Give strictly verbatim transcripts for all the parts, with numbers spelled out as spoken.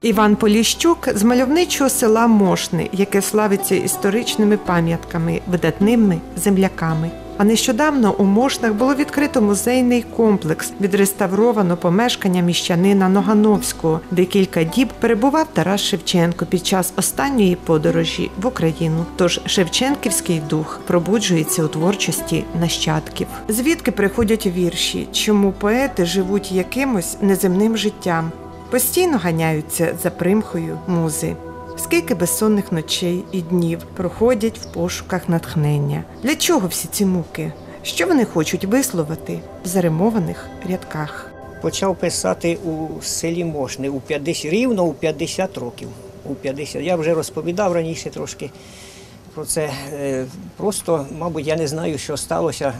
Іван Поліщук з мальовничого села Мошни, яке славиться історичними пам'ятками, видатними земляками. А нещодавно у Мошнах було відкрито музейний комплекс, відреставровано помешкання міщанина Ногановського, де кілька діб перебував Тарас Шевченко під час останньої подорожі в Україну. Тож шевченківський дух пробуджується у творчості нащадків. Звідки приходять вірші? Чому поети живуть якимось неземним життям? Постійно ганяються за примхою музи. Скільки безсонних ночей і днів проходять в пошуках натхнення. Для чого всі ці муки? Що вони хочуть висловити в заримованих рядках? Почав писати у селі Мошни у п'ятдесят, рівно у п'ятдесят років. У п'ятдесят. Я вже розповідав раніше трошки про це. Просто, мабуть, я не знаю, що сталося.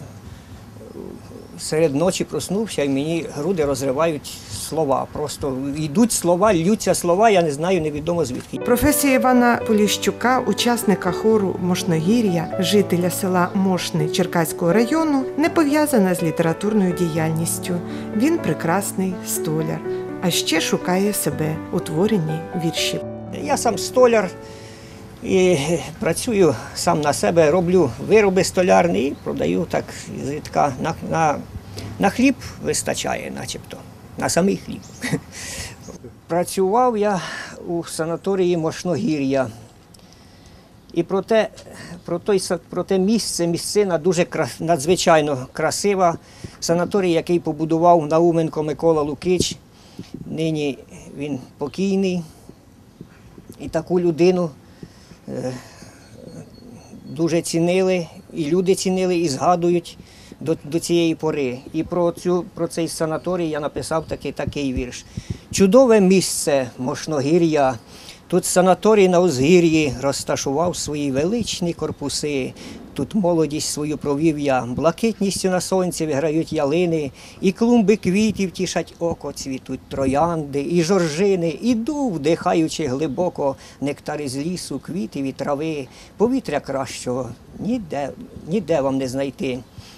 Серед ночі проснувся і мені груди розривають слова. Просто йдуть слова, ллються слова, я не знаю, невідомо звідки. Професія Івана Поліщука, учасника хору Мошногір'я, жителя села Мошни Черкаського району, не пов'язана з літературною діяльністю. Він прекрасний столяр, а ще шукає себе у творенні віршів. Я сам столяр і працюю сам на себе, роблю вироби столярні і продаю так зрідка. На, на, на хліб вистачає начебто, на самий хліб. Працював я у санаторії Мошногір'я. І про те, про, той, про те місце, місцина дуже надзвичайно красива. Санаторій, який побудував Науменко Микола Лукич, нині він покійний. І таку людину дуже цінили, і люди цінили, і згадують до, до цієї пори. І про, цю, про цей санаторій я написав такий, такий вірш. Чудове місце Мошногір'я, тут санаторій на узгір'ї розташував свої величні корпуси. Тут молодість свою провів я, блакитністю на сонці виграють ялини, і клумби квітів тішать око, цвітуть троянди, і жоржини, і дуб, вдихаючи глибоко нектар із лісу, квітів і трави, повітря кращого ніде, ніде вам не знайти.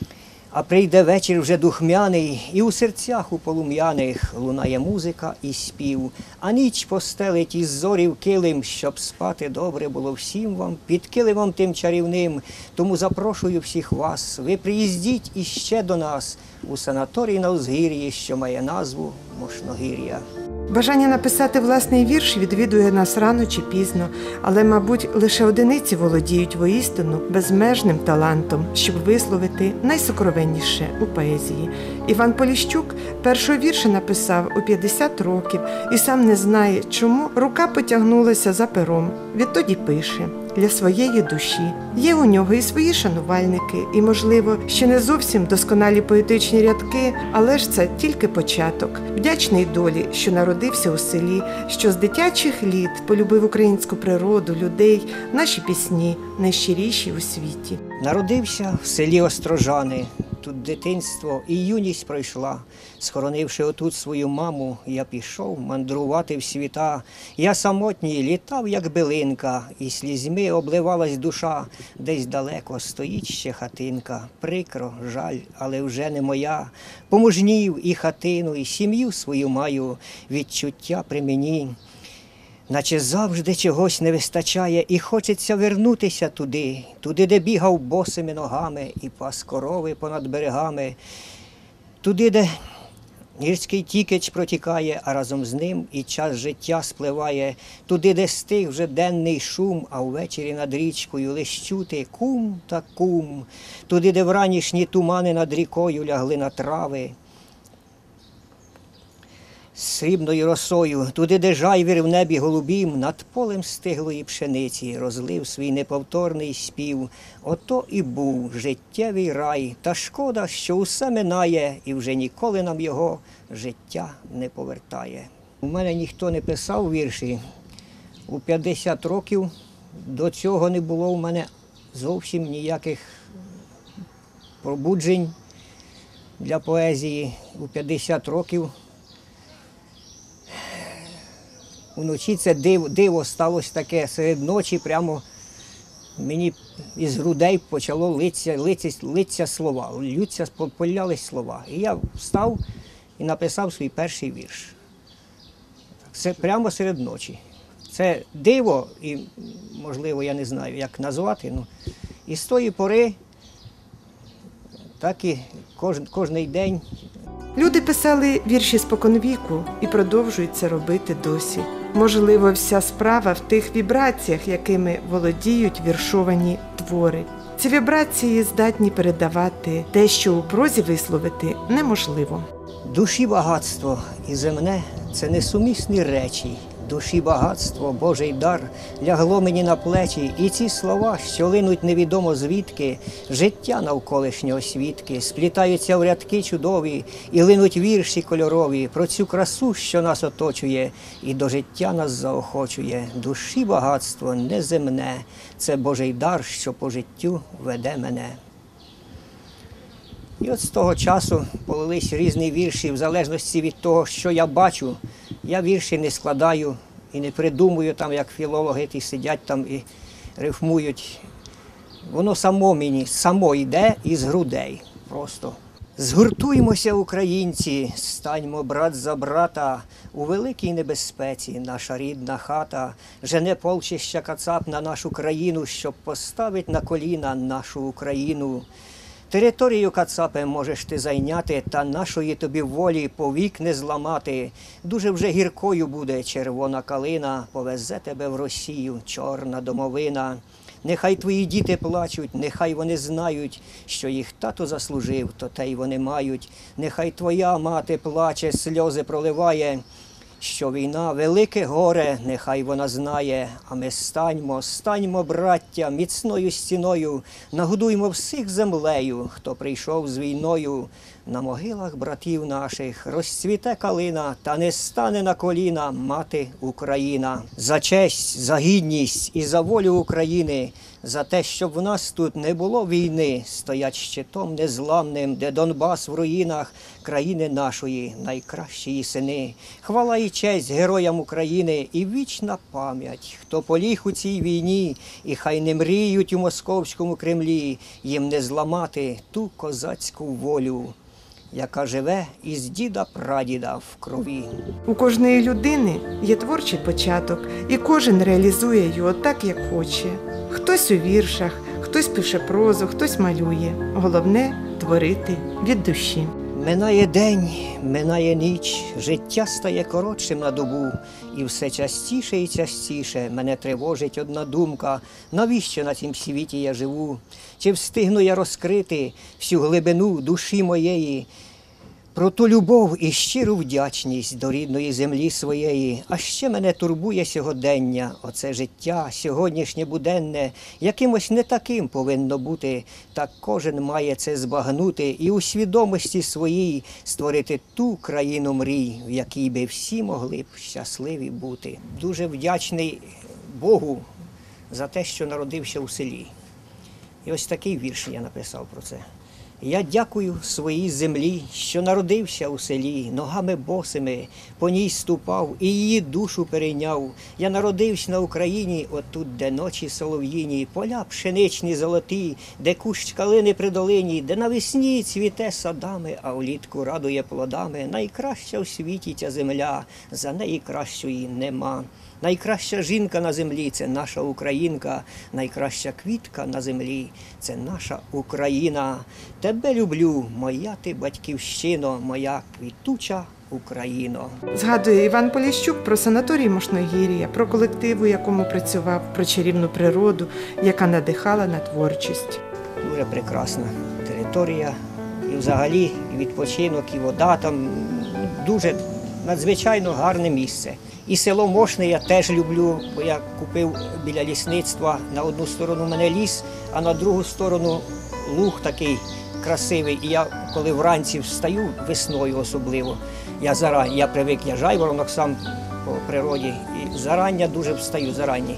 А прийде вечір вже духмяний, і у серцях у полум'яних лунає музика і спів, а ніч постелить із зорів килим, щоб спати добре було всім вам, під килимом тим чарівним. Тому запрошую всіх вас, ви приїздіть іще до нас у санаторій на узгір'ї, що має назву Мошногір'я. Бажання написати власний вірш відвідує нас рано чи пізно, але, мабуть, лише одиниці володіють воістину безмежним талантом, щоб висловити найсокровенніше у поезії. Іван Поліщук першого вірша написав у п'ятдесят років і сам не знає, чому рука потягнулася за пером. Відтоді пише для своєї душі. Є у нього і свої шанувальники, і, можливо, ще не зовсім досконалі поетичні рядки, але ж це тільки початок. Вдячний долі, що народився у селі, що з дитячих літ полюбив українську природу, людей, наші пісні найщиріші у світі. Народився в селі Острожани. Тут дитинство і юність пройшла. Схоронивши отут свою маму, я пішов мандрувати в світа. Я самотній літав, як билинка, і слізьми обливалась душа. Десь далеко стоїть ще хатинка. Прикро, жаль, але вже не моя. Помужнів і хатину, і сім'ю свою маю, відчуття при мені. Наче завжди чогось не вистачає, і хочеться вернутися туди, туди, де бігав босими ногами і пас корови понад берегами, туди, де гірський тікич протікає, а разом з ним і час життя спливає, туди, де стих вже денний шум, а ввечері над річкою лиш чути кум та кум, туди, де вранішні тумани над рікою лягли на трави срібною росою, туди, де жайвір в небі голубім, над полем стиглої пшениці розлив свій неповторний спів. Ото і був життєвий рай, та шкода, що усе минає, і вже ніколи нам його життя не повертає. У мене ніхто не писав вірші. У п'ятдесят років до цього не було у мене зовсім ніяких пробуджень для поезії. У п'ятдесят років уночі це диво, диво сталося таке, серед ночі прямо мені із грудей почало литися, литися, литися слова, ллються, полялись слова. І я встав і написав свій перший вірш. Це прямо серед ночі. Це диво, і, можливо, я не знаю, як назвати. Ну, і з тої пори, так і кожен, кожний день. Люди писали вірші споконвіку і продовжують це робити досі. Можливо, вся справа в тих вібраціях, якими володіють віршовані твори. Ці вібрації здатні передавати те, що у прозі висловити неможливо. Душі багатство і земне – це несумісні речі. Душі багатство, Божий дар, лягло мені на плечі, і ці слова, що линуть невідомо звідки, життя навколишнього свідки, сплітаються в рядки чудові, і линуть вірші кольорові про цю красу, що нас оточує, і до життя нас заохочує. Душі багатство неземне, це Божий дар, що по життю веде мене. І от з того часу полились різні вірші, в залежності від того, що я бачу. Я вірші не складаю і не придумую, там, як філологи ті сидять там і рифмують. Воно само мені, само йде із грудей просто. Згуртуймося, українці, станьмо брат за брата, у великій небезпеці наша рідна хата, жене полчища кацап на нашу країну, щоб поставить на коліна нашу Україну. Територію кацапе можеш ти зайняти, та нашої тобі волі повік не зламати. Дуже вже гіркою буде червона калина, повезе тебе в Росію чорна домовина. Нехай твої діти плачуть, нехай вони знають, що їх тато заслужив, то те й вони мають. Нехай твоя мати плаче, сльози проливає, що війна – велике горе, нехай вона знає. А ми станьмо, станьмо, браття, міцною стіною, нагодуймо всіх землею, хто прийшов з війною. На могилах братів наших розцвіте калина, та не стане на коліна мати Україна. За честь, за гідність і за волю України, за те, щоб в нас тут не було війни, стоять щитом незламним, де Донбас в руїнах країни нашої, найкращі сини. Хвала і честь героям України і вічна пам'ять, хто поліг у цій війні, і хай не мріють у московському Кремлі, їм не зламати ту козацьку волю, яка живе із діда-прадіда в крові. У кожної людини є творчий початок, і кожен реалізує його так, як хоче. Хтось у віршах, хтось пише прозу, хтось малює. Головне – творити від душі. Минає день, минає ніч, життя стає коротшим на добу, і все частіше і частіше мене тривожить одна думка: навіщо на цім світі я живу? Чи встигну я розкрити всю глибину душі моєї, про ту любов і щиру вдячність до рідної землі своєї? А ще мене турбує сьогодення, оце життя, сьогоднішнє буденне, якимось не таким повинно бути, так кожен має це збагнути і у свідомості своїй створити ту країну мрій, в якій би всі могли б щасливі бути. Дуже вдячний Богу за те, що народився у селі. І ось такий вірш я написав про це. Я дякую своїй землі, що народився у селі, ногами босими по ній ступав і її душу перейняв. Я народився на Україні, отут, де ночі солов'їні, поля пшеничні золоті, де кущ калини при долині, де навесні цвіте садами, а влітку радує плодами. Найкраща у світі ця земля, за неї кращої нема. Найкраща жінка на землі – це наша українка, найкраща квітка на землі – це наша Україна. Тебе люблю, моя ти батьківщино, моя квітуча Україно. Згадує Іван Поліщук про санаторій Мошногір'я, про колектив, у якому працював, про чарівну природу, яка надихала на творчість. Дуже прекрасна територія, і взагалі і відпочинок, і вода там дуже надзвичайно гарне місце. І село Мошне я теж люблю, бо я купив біля лісництва, на одну сторону в мене ліс, а на другу сторону луг такий красивий. І я, коли вранці встаю, весною особливо, я зарання, я привик, я жайворонок сам по природі, і зарання дуже встаю, зарані.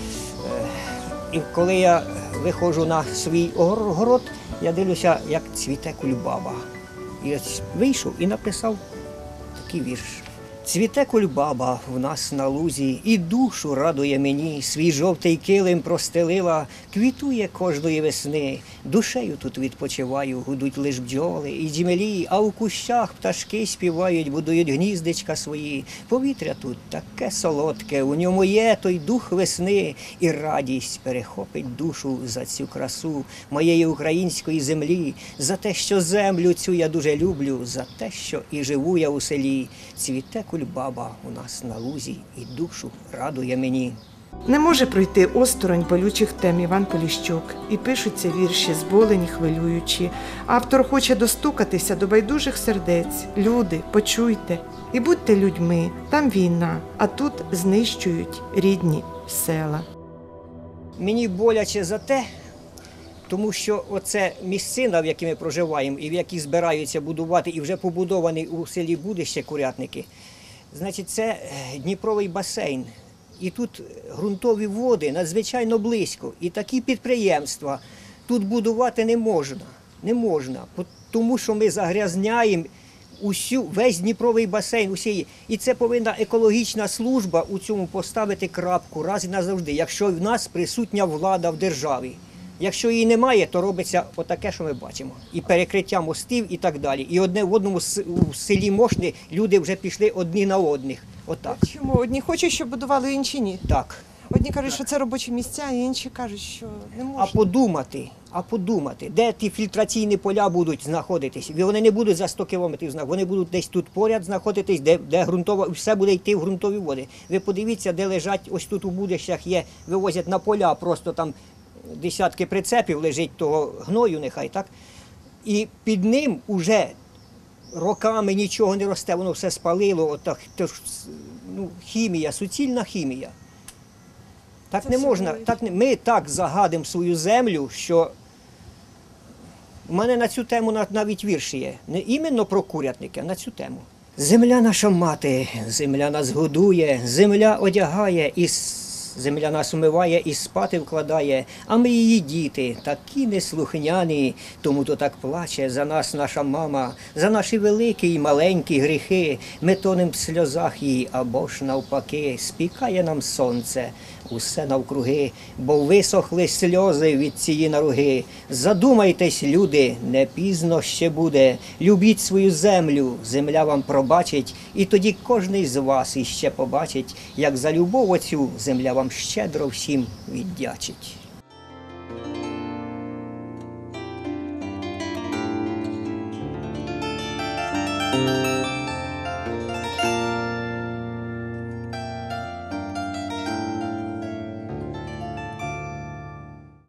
І коли я виходжу на свій огород, я дивлюся, як цвіте кульбаба. І ось вийшов і написав такий вірш. Цвіте кульбаба в нас на лузі, і душу радує мені, свій жовтий килим простелила, квітує кожної весни. Душею тут відпочиваю, гудуть лиш бджоли і джмелі, а у кущах пташки співають, будують гніздечка свої. Повітря тут таке солодке, у ньому є той дух весни, і радість перехопить душу за цю красу моєї української землі, за те, що землю цю я дуже люблю, за те, що і живу я у селі. Цвіте кульбаба у нас на лузі, і душу радує мені. Не може пройти осторонь болючих тем Іван Поліщук, і пишуться вірші зболені, хвилюючі. Автор хоче достукатися до байдужих сердець. Люди, почуйте і будьте людьми, там війна, а тут знищують рідні села. Мені боляче за те, тому що оце місцина, в якій ми проживаємо, і в якій збираються будувати, і вже побудовані у селі Будище Курятники, значить, це Дніпровий басейн. І тут ґрунтові води надзвичайно близько. І такі підприємства тут будувати не можна. Не можна, тому що ми загрязняємо усю, весь Дніпровий басейн. Усі. І це повинна екологічна служба у цьому поставити крапку раз і назавжди, якщо в нас присутня влада в державі. Якщо її немає, то робиться отаке, що ми бачимо. І перекриття мостів, і так далі. І одне в одному у селі Мошни люди вже пішли одні на одних. Отак. Чому? Одні хочуть, щоб будували, інші ні. Так. Одні кажуть, що це робочі місця, а інші кажуть, що не можна. А подумати, а подумати, де ті фільтраційні поля будуть знаходитись? Вони не будуть за сто кілометрів знаходитись, вони будуть десь тут поряд знаходитись, де, де ґрунтова, все буде йти в ґрунтові води. Ви подивіться, де лежать, ось тут у Будищах є, вивозять на поля, просто там десятки прицепів лежить того гною нехай, так? І під ним уже роками нічого не росте, воно все спалило, отак, ну, хімія, суцільна хімія. Так Це не можна, так не, ми так загадимо свою землю, що в мене на цю тему навіть вірш є, не іменно про курятники, а на цю тему. Земля наша мати, земля нас годує, земля одягає і земля нас умиває і спати вкладає, а ми її діти, такі неслухняні, тому то так плаче за нас наша мама, за наші великі і маленькі гріхи. Ми тонем в сльозах її, або ж навпаки, спікає нам сонце, усе навкруги, бо висохли сльози від цієї наруги. Задумайтесь, люди, не пізно ще буде, любіть свою землю, земля вам пробачить, і тоді кожний з вас іще побачить, як за любов оцю земля вам щедро всім віддячить.